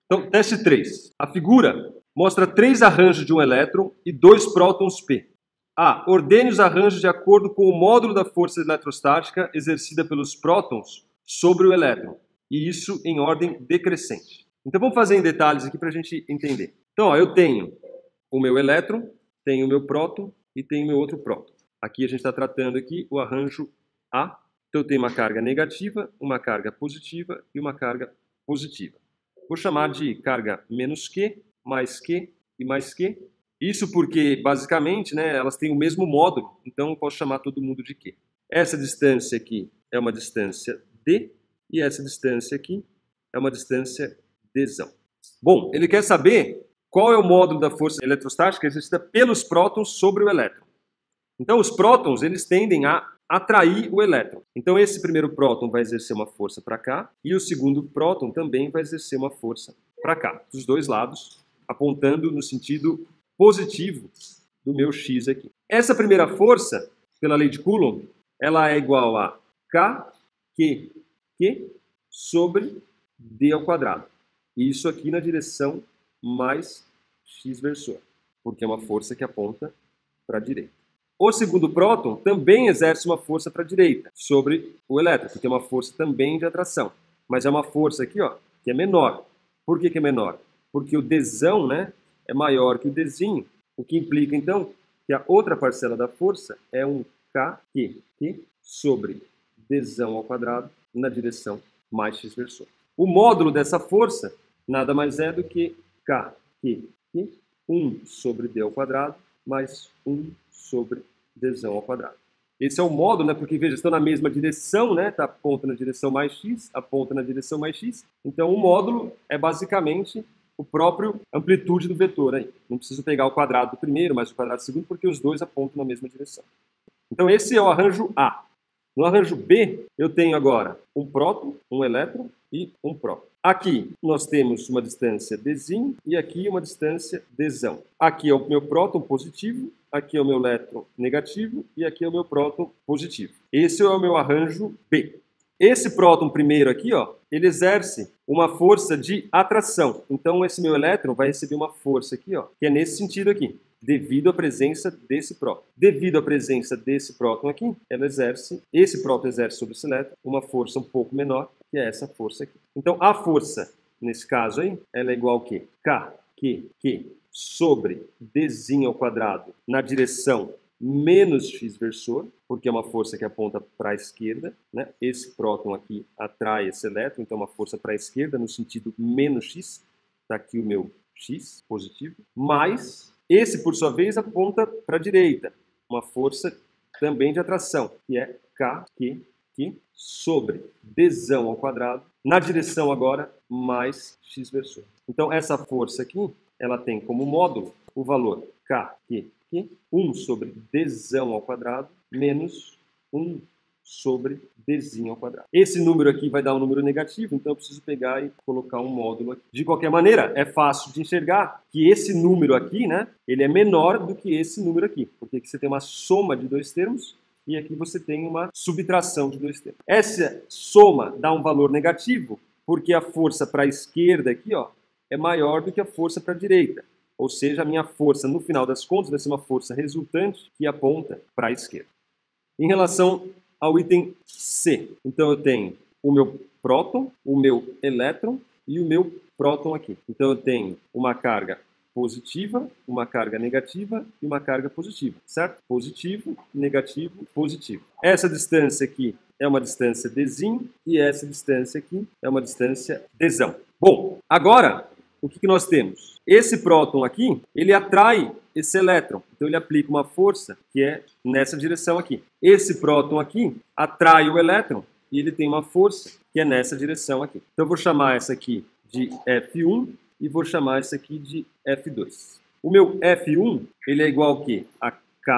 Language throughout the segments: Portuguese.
Então, teste 3. A figura mostra 3 arranjos de um elétron e 2 prótons P. A. Ordene os arranjos de acordo com o módulo da força eletrostática exercida pelos prótons sobre o elétron. E isso em ordem decrescente. Então vamos fazer em detalhes aqui para a gente entender. Então, eu tenho o meu elétron, tenho o meu próton e tenho o meu outro próton. Aqui a gente está tratando aqui o arranjo A. Então eu tenho uma carga negativa, uma carga positiva e uma carga positiva. Vou chamar de carga menos Q, mais Q e mais Q. Isso porque, basicamente, elas têm o mesmo módulo, então eu posso chamar todo mundo de Q. Essa distância aqui é uma distância D e essa distância aqui é uma distância Dzão. Bom, ele quer saber qual é o módulo da força eletrostática exercida pelos prótons sobre o elétron. Então, os prótons eles tendem a atrair o elétron. Então, esse primeiro próton vai exercer uma força para cá e o segundo próton também vai exercer uma força para cá, dos dois lados, apontando no sentido positivo do meu X aqui. Essa primeira força, pela lei de Coulomb, ela é igual a KQ sobre D ao quadrado. Isso aqui na direção mais X versor, porque é uma força que aponta para a direita. O segundo próton também exerce uma força para a direita sobre o elétron, porque é uma força também de atração. Mas é uma força aqui, que é menor. Por que é menor? Porque o Dzão, é maior que o Dzinho, o que implica, então, que a outra parcela da força é um KQ sobre Dzão ao quadrado na direção mais X versor. O módulo dessa força nada mais é do que KQ, 1 sobre D ao quadrado, mais 1 sobre Dzão ao quadrado. Esse é o módulo, porque, veja, estão na mesma direção, tá? Aponta na direção mais X, aponta na direção mais X. Então, o módulo é basicamente o próprio amplitude do vetor. Aí. Não preciso pegar o quadrado do primeiro, mais o quadrado do segundo, porque os dois apontam na mesma direção. Então, esse é o arranjo A. No arranjo B, eu tenho agora um próton, um elétron e um próton. Aqui nós temos uma distância Dzinho e aqui uma distância Dzão. Aqui é o meu próton positivo, aqui é o meu elétron negativo e aqui é o meu próton positivo. Esse é o meu arranjo B. Esse próton primeiro aqui, ele exerce uma força de atração. Então esse meu elétron vai receber uma força aqui, que é nesse sentido aqui, devido à presença desse próton. Devido à presença desse próton aqui, esse próton exerce sobre esse elétron uma força um pouco menor, que é essa força aqui. Então a força, nesse caso aí, ela é igual ao quê? KQ sobre Dzinho ao quadrado na direção menos X versor, porque é uma força que aponta para a esquerda. Esse próton aqui atrai esse elétron, então é uma força para a esquerda no sentido menos X. Está aqui o meu X positivo. Mais esse, por sua vez, aponta para a direita, uma força também de atração, que é KQ sobre Dzão ao quadrado, na direção agora mais X versor. Então, essa força aqui, ela tem como módulo o valor KQ, 1 sobre Dzão ao quadrado, menos 1 sobre Dzinho ao quadrado. Esse número aqui vai dar um número negativo, então eu preciso pegar e colocar um módulo aqui. De qualquer maneira, é fácil de enxergar que esse número aqui, ele é menor do que esse número aqui, porque aqui você tem uma soma de dois termos e aqui você tem uma subtração de dois termos. Essa soma dá um valor negativo, porque a força para a esquerda aqui, é maior do que a força para a direita. Ou seja, a minha força, no final das contas, vai ser uma força resultante que aponta para a esquerda. Em relação ao item C, então eu tenho o meu próton, o meu elétron e o meu próton aqui. Então eu tenho uma carga positiva, uma carga negativa e uma carga positiva, certo? Positivo, negativo, positivo. Essa distância aqui é uma distância Dzinho e essa distância aqui é uma distância Dzão. Bom, agora o que nós temos? Esse próton aqui, ele atrai esse elétron. Então ele aplica uma força que é nessa direção aqui. Esse próton aqui atrai o elétron e ele tem uma força que é nessa direção aqui. Então eu vou chamar essa aqui de F1 e vou chamar essa aqui de F2. O meu F1, ele é igual ao quê? A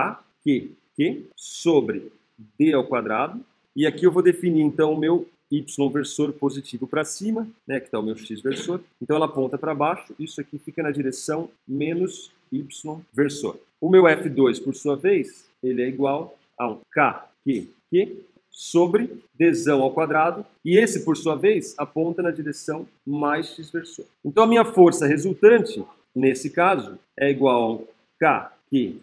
KQ sobre D ao quadrado. E aqui eu vou definir então o meu Y versor positivo para cima, que está o meu X versor. Então ela aponta para baixo, isso aqui fica na direção menos Y versor. O meu F2, por sua vez, ele é igual a um KQ sobre dzão ao quadrado, e esse, por sua vez, aponta na direção mais x versor. Então, a minha força resultante, nesse caso, é igual a K,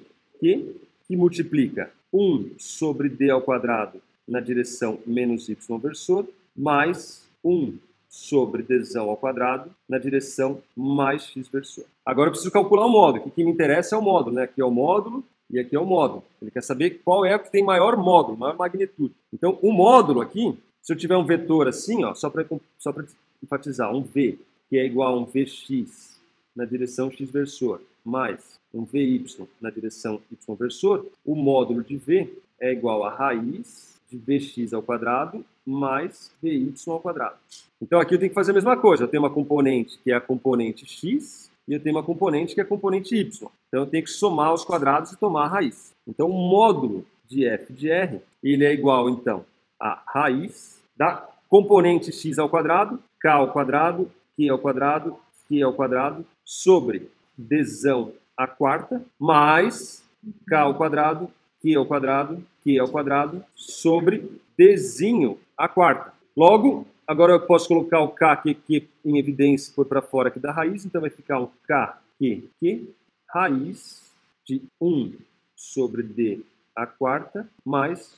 que multiplica 1 sobre d ao quadrado na direção menos y versor, mais 1 sobre dzão ao quadrado na direção mais x versor. Agora eu preciso calcular o módulo, que o que me interessa é o módulo, né? Aqui é o módulo e aqui é o módulo. Ele quer saber qual é o que tem maior módulo, maior magnitude. Então, o módulo aqui, se eu tiver um vetor assim, ó, só para enfatizar, um v, que é igual a um vx na direção x versor, mais um vy na direção y versor, o módulo de v é igual a raiz de vx ao quadrado mais vy ao quadrado. Então aqui eu tenho que fazer a mesma coisa. Eu tenho uma componente que é a componente x e eu tenho uma componente que é a componente y. Então eu tenho que somar os quadrados e tomar a raiz. Então o módulo de f de r, ele é igual então a raiz da componente x ao quadrado, k ao quadrado, q ao quadrado, q ao quadrado, sobre dzão à quarta, mais k ao quadrado, q ao quadrado, q ao quadrado, sobre dzinho à quarta. Logo, agora eu posso colocar o k, q em evidência e pôr para fora aqui da raiz, então vai ficar um k, q, raiz de 1 sobre d à quarta, mais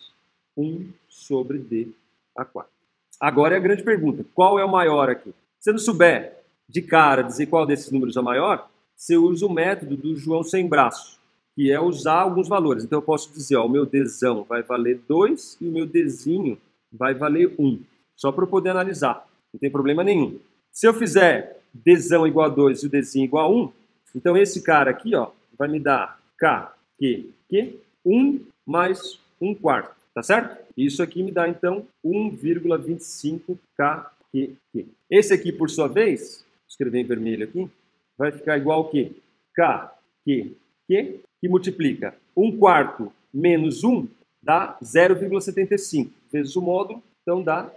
1 sobre d à quarta. Agora é a grande pergunta, qual é o maior aqui? Se eu não souber de cara dizer qual desses números é o maior, você usa o método do João sem braço, que é usar alguns valores. Então eu posso dizer, ó, o meu dzão vai valer 2 e o meu dzinho vai valer 1. Só para eu poder analisar, não tem problema nenhum. Se eu fizer dzão igual a 2 e o dzinho igual a 1, então esse cara aqui, ó, vai me dar k, q, 1 mais 1 quarto, tá certo? Isso aqui me dá, então, 1,25 k, q. Esse aqui, por sua vez, vou escrever em vermelho aqui, vai ficar igual ao quê? K, q, que multiplica 1 quarto menos 1 dá 0,75. Vezes o módulo, então dá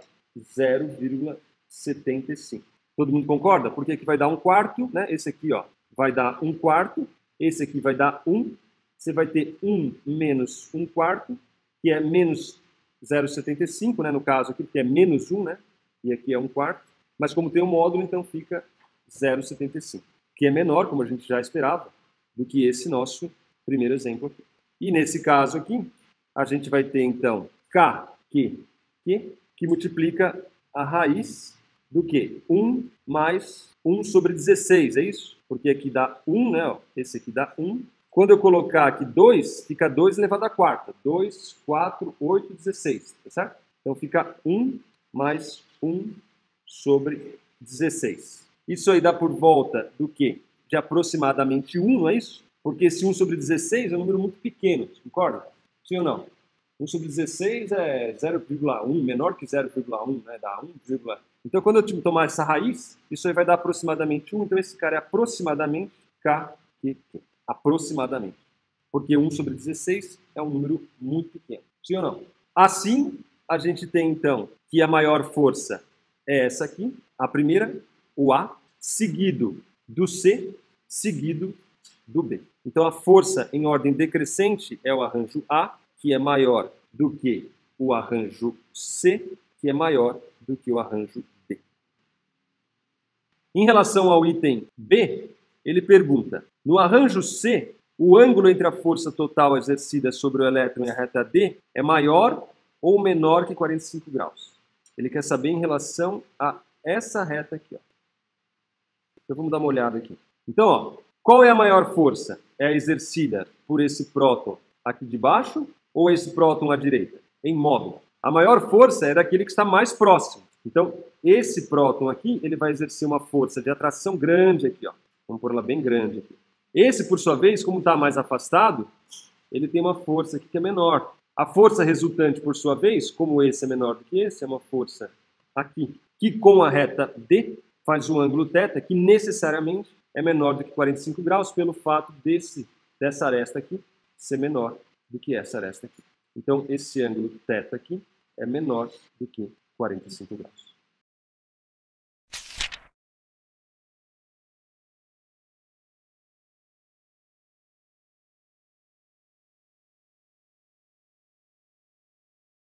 0,75. Todo mundo concorda? Porque aqui vai dar 1 quarto, né? Esse aqui, ó, vai dar 1 quarto. Esse aqui vai dar 1. Você vai ter 1 menos 1 quarto, que é menos 0,75, né? No caso aqui, porque é menos 1, né? E aqui é 1 quarto. Mas como tem um módulo, então fica 0,75. Que é menor, como a gente já esperava, do que esse nosso primeiro exemplo aqui. E nesse caso aqui, a gente vai ter, então, k, q, que multiplica a raiz do quê? 1 mais 1 sobre 16, é isso? Porque aqui dá 1, né? Ó, esse aqui dá 1. Quando eu colocar aqui 2, fica 2 elevado à quarta. 2, 4, 8, 16, tá certo? Então fica 1 mais 1 sobre 16. Isso aí dá por volta do quê? De aproximadamente 1, não é isso? Porque esse 1 sobre 16 é um número muito pequeno, concorda? Sim ou não? 1 sobre 16 é 0,1, menor que 0,1, né? Dá 1, então quando eu tomar essa raiz, isso aí vai dar aproximadamente 1, então esse cara é aproximadamente k, q, aproximadamente. Porque 1 sobre 16 é um número muito pequeno. Sim ou não? Assim, a gente tem então que a maior força é essa aqui, a primeira, o A, seguido do C, seguido do B. Então a força em ordem decrescente é o arranjo A, que é maior do que o arranjo C, que é maior do que o arranjo D. Em relação ao item B, ele pergunta, no arranjo C, o ângulo entre a força total exercida sobre o elétron e a reta D é maior ou menor que 45 graus? Ele quer saber em relação a essa reta aqui, ó. Então vamos dar uma olhada aqui. Então, ó, qual é a maior força? É exercida por esse próton aqui de baixo ou esse próton à direita? Em módulo. A maior força é daquele que está mais próximo. Então, esse próton aqui, ele vai exercer uma força de atração grande aqui, ó. Vamos pôr ela bem grande aqui. Esse, por sua vez, como está mais afastado, ele tem uma força aqui que é menor. A força resultante, por sua vez, como esse é menor do que esse, é uma força aqui, que com a reta D faz um ângulo θ que necessariamente é menor do que 45 graus pelo fato dessa aresta aqui ser menor do que essa aresta aqui. Então, esse ângulo θ aqui é menor do que 45 graus.